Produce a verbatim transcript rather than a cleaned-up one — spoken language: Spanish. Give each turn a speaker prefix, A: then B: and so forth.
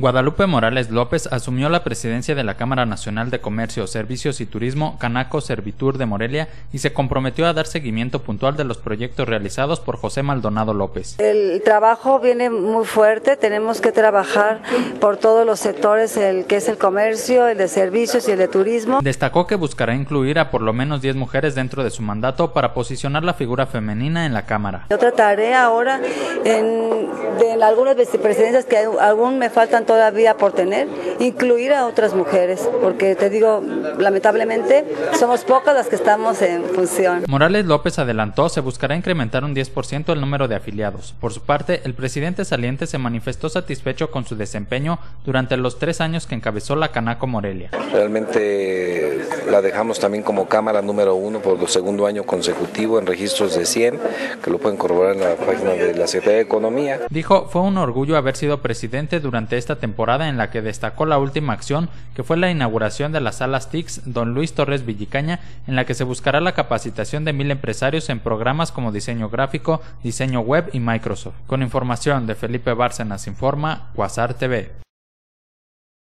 A: Guadalupe Morales López asumió la presidencia de la Cámara Nacional de Comercio, Servicios y Turismo Canaco Servitur de Morelia y se comprometió a dar seguimiento puntual de los proyectos realizados por José Maldonado López.
B: El trabajo viene muy fuerte, tenemos que trabajar por todos los sectores, el que es el comercio, el de servicios y el de turismo.
A: Destacó que buscará incluir a por lo menos diez mujeres dentro de su mandato para posicionar la figura femenina en la Cámara.
B: Yo trataré ahora en, de, en algunas vicepresidencias que aún me faltan todavía por tener, incluir a otras mujeres, porque te digo, lamentablemente somos pocas las que estamos en función.
A: Morales López adelantó se buscará incrementar un diez por ciento el número de afiliados. Por su parte, el presidente saliente se manifestó satisfecho con su desempeño durante los tres años que encabezó la Canaco Morelia.
C: Realmente la dejamos también como Cámara número uno por el segundo año consecutivo en registros de cien, que lo pueden corroborar en la página de la Secretaría de Economía.
A: Dijo, fue un orgullo haber sido presidente durante esta temporada en la que destacó la última acción, que fue la inauguración de las salas T I C S Don Luis Torres Villicaña, en la que se buscará la capacitación de mil empresarios en programas como diseño gráfico, diseño web y Microsoft. Con información de Felipe Bárcenas informa Quasar T V.